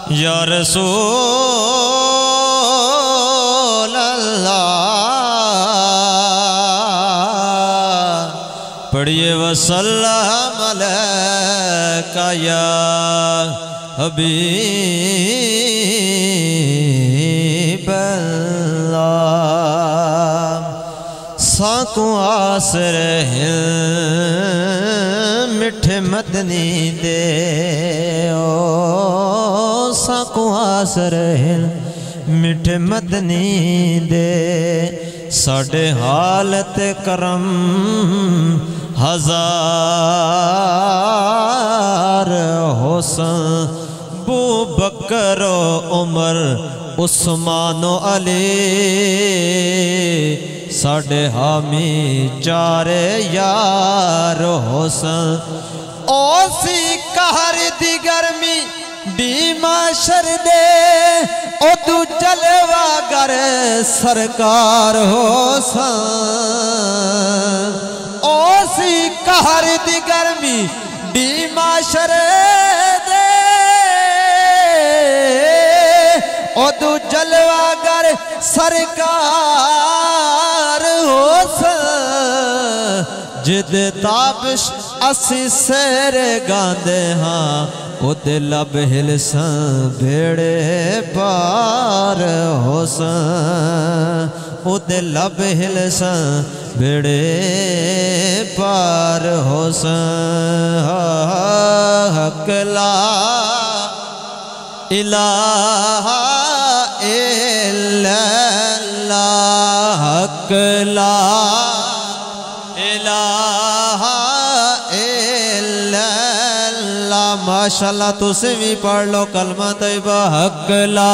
یا رسول اللہ پڑھئے وسلم علیکہ یا حبیب اللہ سانکوں آسر ہیں مٹھے مدنی دے سانکوں آسر ہیں مٹھے مدنی دے ساڑھے حالت کرم ہزار حسن بو بکر و عمر عثمان و علی ساڑھے حامی چارے یار حسن اوسی کہر دی گرمی دیما شردے او تو جلوہ گر سرکار حسن اوسی کہر دی گرمی دیما شردے او تو جلوہ گر سرکار حسن جد تابش اسی سیر گاندے ہاں او دلب ہلساں بھیڑے پار حسن او دلب ہلساں بھیڑے پار حسن حق لا الہ الا اللہ حق لا الہ الا اللہ ماشاءاللہ تو سے بھی پڑھ لو کلمہ طیبہ حق لا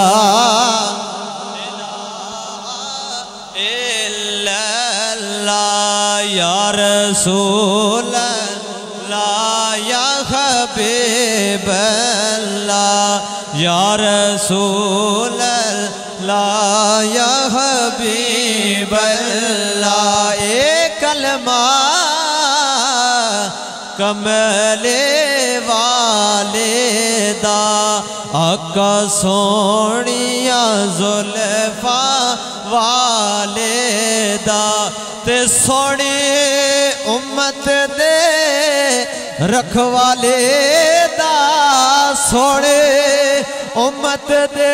الہ الا اللہ یا رسول اللہ یا حبیب اللہ یا رسول اللہ یا حبیب اللہ ایک کلمہ کملے والدہ آقا سونیا زلفاں والدہ تے سونی امت دے رکھوالے دا سوڑے امت دے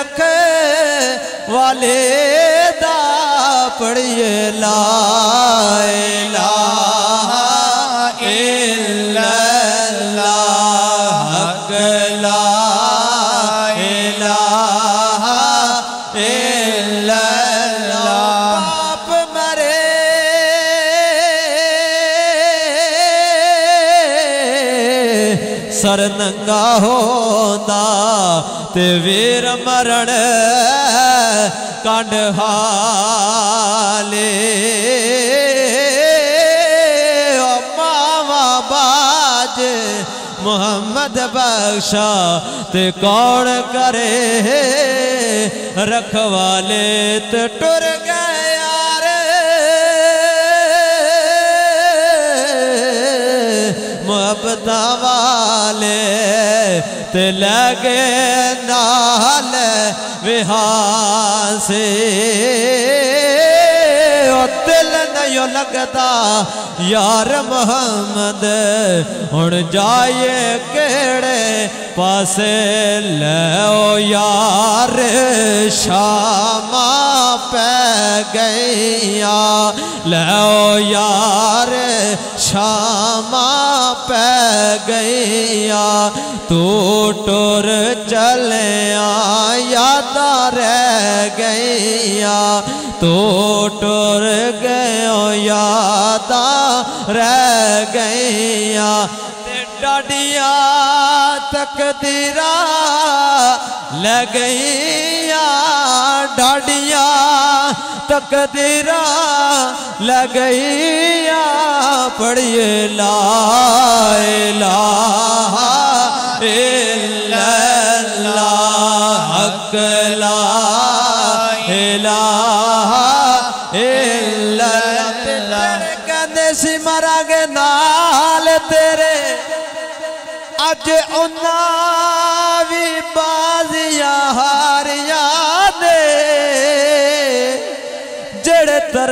رکھوالے دا پڑھئے لا الہ الا اللہ حق لا الہ الا اللہ باپ مرے سر ننگا ہوندا تے ویر مرن کانڈ حالے ماما باج محمد بخشا تے کون کرے رکھوالے تے ٹر گئے یار محبت والے تے لگے نال وہاں سے دل نہیں لگتا یار محمد ہن جائے کیڑے پاسے لو یار شامہ پہ گئیا لو یار شامہ پہ گئیا تو ٹور چلیا یادہ رہ گئیا تو ٹور گئے یادہ رہ گئیا تے ڈاڈیاں تقدیرہ لگئیاں ڈاڈیاں تقدیرہ لگئیاں پڑھئے لا الہ الا اللہ حق لا الہ الا اللہ کہندے سی مرا گے نال تیرے اج انہاں بھی بازی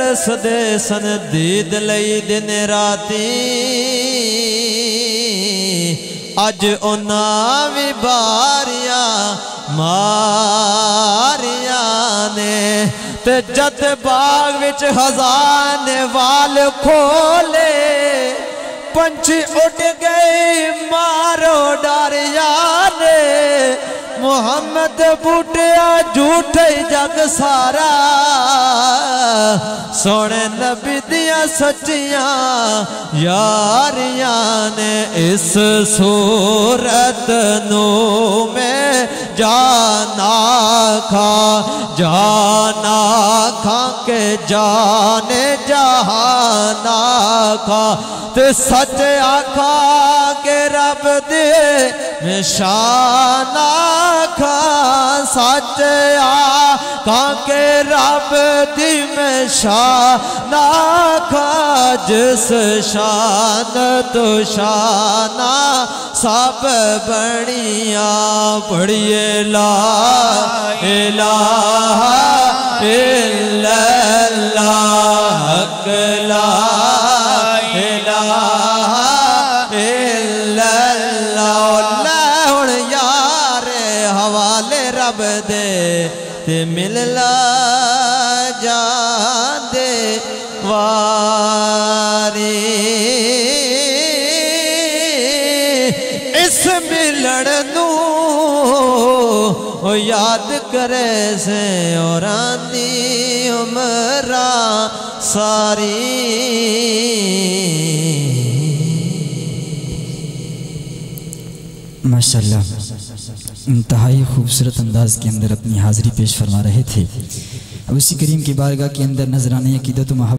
तरसदे सन दीद लई दिन राती अज उन्हां भी बारियां मारियां ने ते जद बाग विच खजाने वाल खोले पंछी उड़ गए मारो डरिया ने मुहम्मद बूटिया झूठे जग सारा सोने नबी दिया सच्चियां यारियां ने इस सूरत नू में जाना खा के जाने जहाना खा ते सच आखा के रब दे निशाना खा सच आखा के रब दी में शाना खा जिस शान तो शाना सब बड़िया पढ़िए ला इलाहा इल्लल्लाह हक ला इलाहा इल्लल्लाह हुण यार हवाले रब दे ते मिलला जांदे वारी इस मिलण नू याद करे से और आंदी उमरा सारी माशाअल्लाह इंतहाई खूबसूरत अंदाज के अंदर अपनी हाज़िरी पेश फरमा रहे थे। अब उसी करीम की बारगाह के अंदर नजराने अक़ीदत व